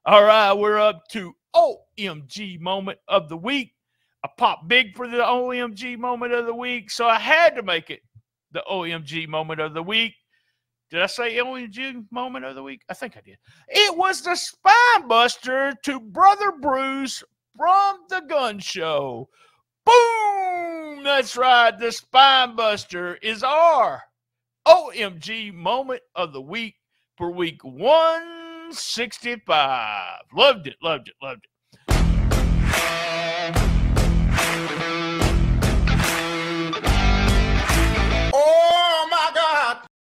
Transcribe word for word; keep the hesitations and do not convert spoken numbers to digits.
All right, we're up to O M G Moment of the Week. I popped big for the O M G Moment of the Week, so I had to make it the O M G Moment of the Week. Did I say O M G Moment of the Week? I think I did. It was the spine buster to Brother Bruce from the Gun Show. Boom! That's right. The spine buster is our O M G Moment of the Week for week one sixty-five. Loved it, loved it, loved it.